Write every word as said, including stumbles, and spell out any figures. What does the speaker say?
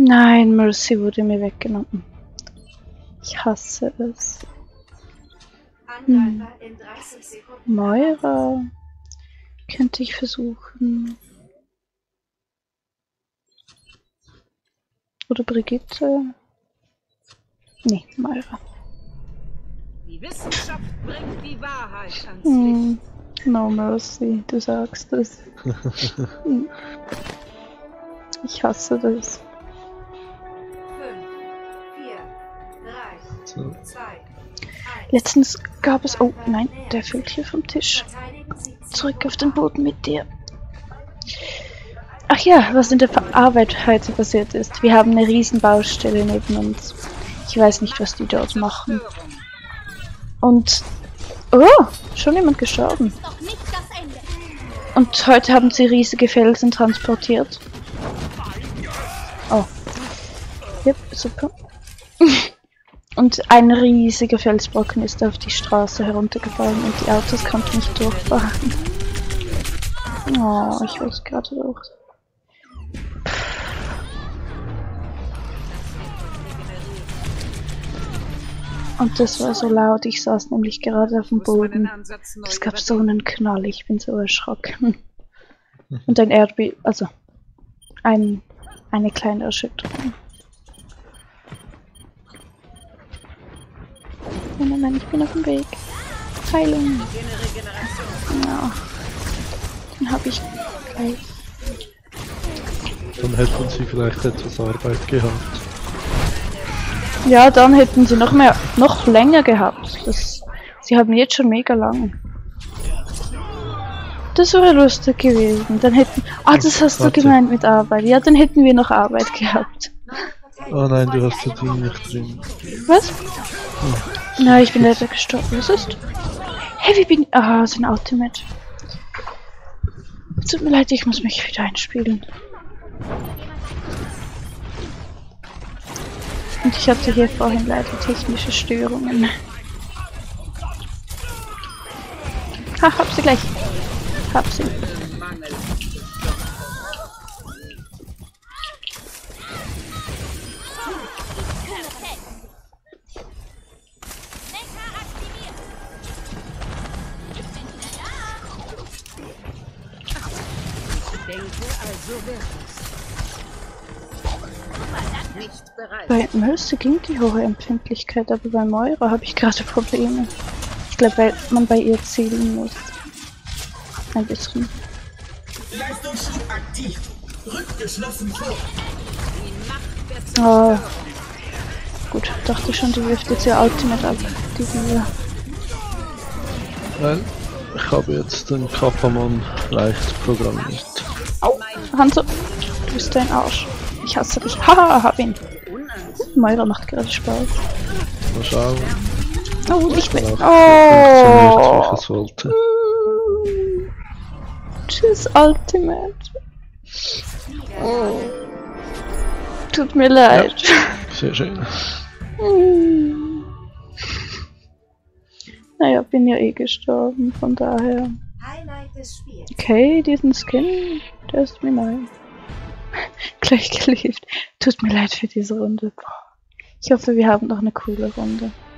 Nein, Mercy wurde mir weggenommen. Ich hasse es. Hm. Moira könnte ich versuchen. Oder Brigitte. Nee, Moira. Die Wissenschaft bringt die Wahrheit ans Hm. No Mercy, du sagst es. Ich hasse das. Letztens gab es... Oh, nein, der fällt hier vom Tisch. Zurück auf den Boden mit dir. Ach ja, was in der Arbeit heute passiert ist. Wir haben eine riesen Baustelle neben uns. Ich weiß nicht, was die dort machen. Und... Oh, schon jemand gestorben. Und heute haben sie riesige Felsen transportiert. Oh. Yep, super. Und ein riesiger Felsbrocken ist auf die Straße heruntergefallen und die Autos konnten nicht durchfahren. Oh, ich wollte gerade durch. Und das war so laut, ich saß nämlich gerade auf dem Boden. Es gab so einen Knall, ich bin so erschrocken. Und ein Erdbeben, also ein, eine kleine Erschütterung. Oh nein, nein, ich bin auf dem Weg. Heilung. Ja. Den habe ich gleich. Dann hätten sie vielleicht etwas Arbeit gehabt. Ja, dann hätten sie noch mehr, noch länger gehabt. Das, sie haben jetzt schon mega lang. Das wäre lustig gewesen. Dann hätten. Ah, das hast du gemeint mit Arbeit. Ja, dann hätten wir noch Arbeit gehabt. Oh nein, du hast das Ding nicht drin. Was? Hm. Nein, ich bin leider gestorben. Was ist? Hey, wie bin ich? Ah, so ein Ultimate. Tut mir leid, ich muss mich wieder einspielen. Und ich hatte hier vorhin leider technische Störungen. Ha, hab sie gleich. Hab sie. Bei Mercy ging die hohe Empfindlichkeit, aber bei Moira habe ich gerade Probleme. Ich glaube, weil man bei ihr zählen muss. Ein bisschen. Leistungsschub aktiv. Rückt geschlossen vor. Oh. Gut, dachte schon, die wirft jetzt ihr Ultimate ab. Die Diva. Nein, ich habe jetzt den Kappermann leicht programmiert. Au, Hanzo, du bist ein Arsch. Ich hasse dich. Haha, hab ihn. Moira macht gerade Spaß. Mal schauen. Oh, nicht mehr. Oh! Wie ich es wollte. Mm. Tschüss, Ultimate. Oh. Tut mir leid. Ja, sehr schön. Mm. Naja, bin ja eh gestorben, von daher. Okay, diesen Skin, der ist mir neu. Gleich geliebt. Tut mir leid für diese Runde. Ich hoffe, wir haben noch eine coole Runde.